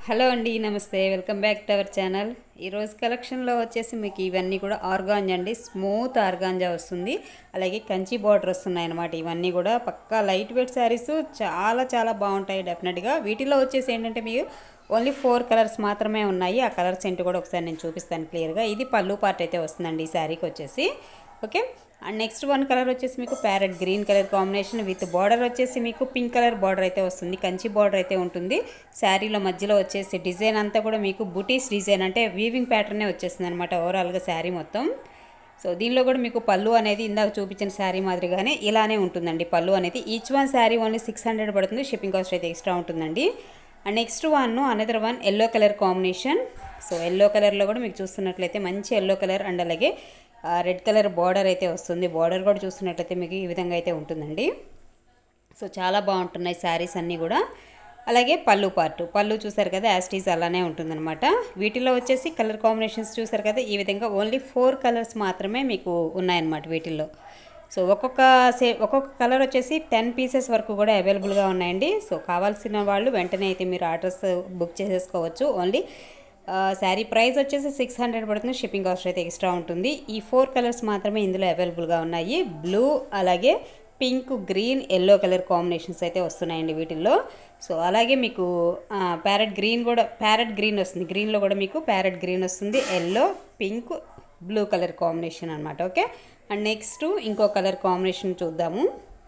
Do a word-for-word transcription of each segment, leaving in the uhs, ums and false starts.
Hello అండి, నమస్తే. Welcome back to our channel. ఈరోజు కలెక్షన్లో వచ్చేసి మీకు ఇవన్నీ కూడా ఆర్గాంజా అండి. స్మూత్ ఆర్గాంజా వస్తుంది, అలాగే కంచి బార్డర్ వస్తున్నాయి అన్నమాట. ఇవన్నీ కూడా పక్కా లైట్ వెయిట్ శారీస్, చాలా చాలా బాగుంటాయి డెఫినెట్గా. వీటిలో వచ్చేసి ఏంటంటే మీరు ఓన్లీ ఫోర్ కలర్స్ మాత్రమే ఉన్నాయి. ఆ కలర్స్ ఏంటి కూడా ఒకసారి నేను చూపిస్తాను క్లియర్గా. ఇది పళ్ళు పార్ట్ అయితే వస్తుందండి ఈ శారీకి వచ్చేసి. Okay, and next one colour వచ్చేసి మీకు parrot green colour combination with border వచ్చేసి మీకు పింక్ కలర్ బార్డర్ అయితే వస్తుంది. కంచి బార్డర్ అయితే ఉంటుంది శారీలో. మధ్యలో వచ్చేసి డిజైన్ అంతా కూడా మీకు బుటీస్ డిజైన్, అంటే వీవింగ్ ప్యాటర్నే వచ్చేస్తుంది అనమాట ఓవరాల్గా శారీ మొత్తం. సో దీనిలో కూడా మీకు పళ్ళు అనేది ఇందాక చూపించిన శారీ మాదిరిగానే ఇలానే ఉంటుందండి. పళ్ళు అనేది each one sari only six hundred పడుతుంది. షిప్పింగ్ కాస్ట్ అయితే ఎక్స్ట్రా ఉంటుందండి. And next one another one yellow colour combination. So yellow కలర్లో కూడా మీకు చూస్తున్నట్లయితే మంచి ఎల్లో కలర్ అండ్ అలాగే రెడ్ కలర్ బార్డర్ అయితే వస్తుంది. బార్డర్ కూడా చూస్తున్నట్లయితే మీకు ఈ విధంగా అయితే ఉంటుందండి. సో చాలా బాగుంటున్నాయి శారీస్ అన్నీ కూడా. అలాగే పళ్ళు పార్టు, పళ్ళు చూసారు కదా, యాస్టీస్ అలానే ఉంటుందన్నమాట. వీటిలో వచ్చేసి కలర్ కాంబినేషన్స్ చూసారు కదా, ఈ విధంగా ఓన్లీ ఫోర్ కలర్స్ మాత్రమే మీకు ఉన్నాయన్నమాట వీటిల్లో. సో ఒక్కొక్క సే ఒక్కొక్క కలర్ వచ్చేసి టెన్ పీసెస్ వరకు కూడా అవైలబుల్గా ఉన్నాయండి. సో కావాల్సిన వాళ్ళు వెంటనే అయితే మీరు ఆర్డర్స్ బుక్ చేసేసుకోవచ్చు. ఓన్లీ శారీ ప్రైస్ వచ్చేసి సిక్స్ హండ్రెడ్ పడుతుంది. షిప్పింగ్ కాస్ట్ అయితే ఎక్స్ట్రా ఉంటుంది. ఈ ఫోర్ కలర్స్ మాత్రమే ఇందులో అవైలబుల్గా ఉన్నాయి. బ్లూ, అలాగే pink, green, yellow colour combinations అయితే వస్తున్నాయండి వీటిల్లో. సో అలాగే మీకు ప్యారెట్ గ్రీన్ కూడా ప్యారెట్ గ్రీన్ వస్తుంది. గ్రీన్లో కూడా మీకు ప్యారెట్ గ్రీన్ వస్తుంది. Yellow, pink, blue colour combination అనమాట. ఓకే, అండ్ నెక్స్ట్ ఇంకో కలర్ కాంబినేషన్ చూద్దాము.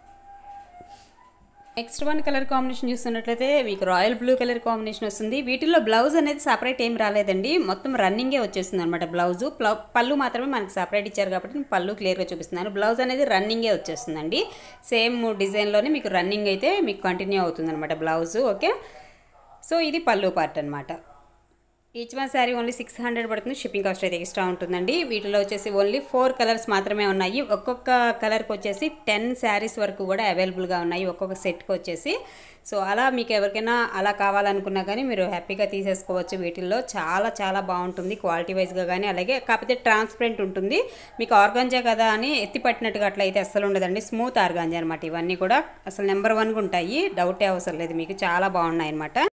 నెక్స్ట్ వన్ కలర్ కాంబినేషన్ చూస్తున్నట్లయితే మీకు రాయల్ బ్లూ కలర్ కాంబినేషన్ వస్తుంది. వీటిల్లో బ్లౌజ్ అనేది సపరేట్ ఏం రాలేదండి, మొత్తం రన్నింగే వచ్చేస్తుంది అనమాట. బ్లౌజు పళ్ళు మాత్రమే మనకి సపరేట్ ఇచ్చారు కాబట్టి నేను పళ్ళు క్లియర్గా చూపిస్తున్నాను. బ్లౌజ్ అనేది రన్నింగే వచ్చేస్తుందండి. సేమ్ డిజైన్లోనే మీకు రన్నింగ్ అయితే మీకు కంటిన్యూ అవుతుంది అనమాట బ్లౌజు. ఓకే, సో ఇది పళ్ళు పార్ట్ అనమాట. Each one sari only six hundred పడుతుంది. షిప్పింగ్ కాస్ట్ అయితే ఎక్స్ట్రా ఉంటుందండి. వీటిలో వచ్చేసి ఓన్లీ ఫోర్ కలర్స్ మాత్రమే ఉన్నాయి. ఒక్కొక్క కలర్కి వచ్చేసి టెన్ శారీస్ వరకు కూడా అవైలబుల్గా ఉన్నాయి ఒక్కొక్క సెట్కి వచ్చేసి. సో అలా మీకు ఎవరికైనా అలా కావాలనుకున్నా కానీ మీరు హ్యాపీగా తీసేసుకోవచ్చు. వీటిల్లో చాలా చాలా బాగుంటుంది క్వాలిటీ వైజ్గా కానీ. అలాగే కాకపోతే ట్రాన్స్పరెంట్ ఉంటుంది. మీకు ఆర్గాంజా కదా అని ఎత్తి పట్టినట్టుగా అట్లా అయితే అస్సలు ఉండదండి. స్మూత్ ఆర్గాంజా అనమాట. ఇవన్నీ కూడా అసలు నెంబర్ వన్గా ఉంటాయి, డౌటే అవసరం లేదు. మీకు చాలా బాగున్నాయి అనమాట.